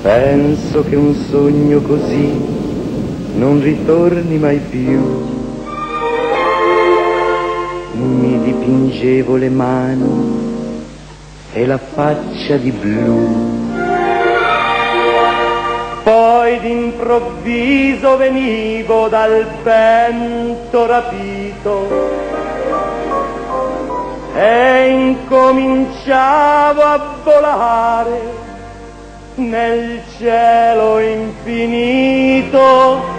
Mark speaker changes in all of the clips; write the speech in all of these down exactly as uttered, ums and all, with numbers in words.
Speaker 1: Penso che un sogno così non ritorni mai più. Mi dipingevo le mani e la faccia di blu. Poi d'improvviso venivo dal vento rapito e incominciavo a volare nel cielo infinito.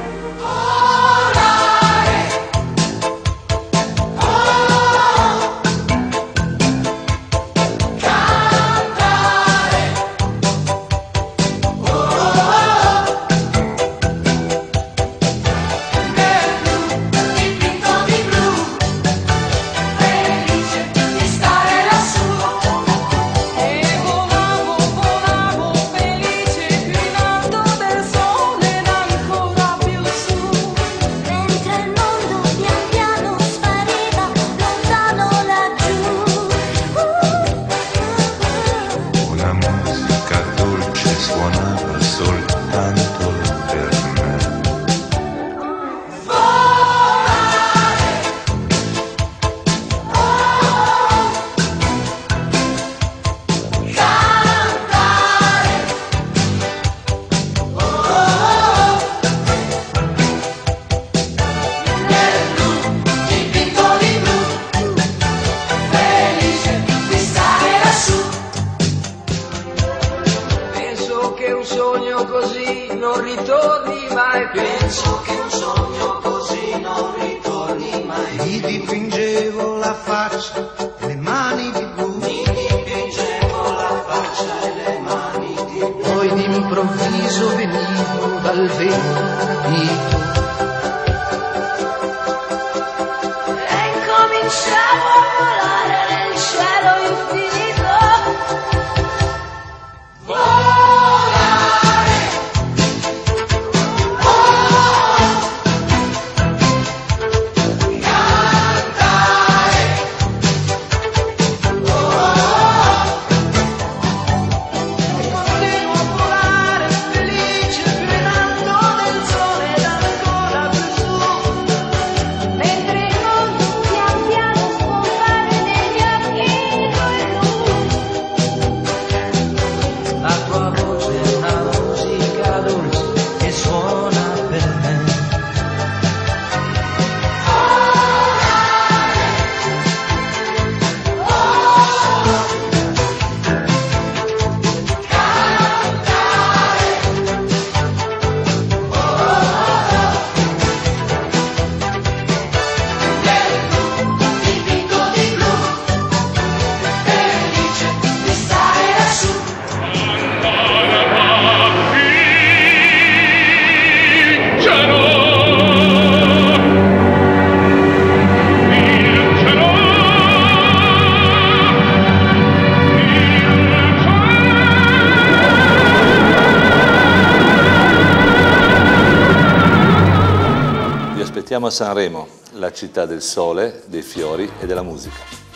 Speaker 2: Così non ritorni mai, penso che un sogno così non ritorni mai.
Speaker 3: Mi dipingevo la faccia e le mani di blu.
Speaker 2: Mi dipingevo la faccia e le mani di blu.
Speaker 3: Poi d'improvviso venivo dal vento rapito
Speaker 2: e incominciavo a volare nel cielo infinito.
Speaker 4: Vi aspettiamo a Sanremo, la città del sole, dei fiori e della musica.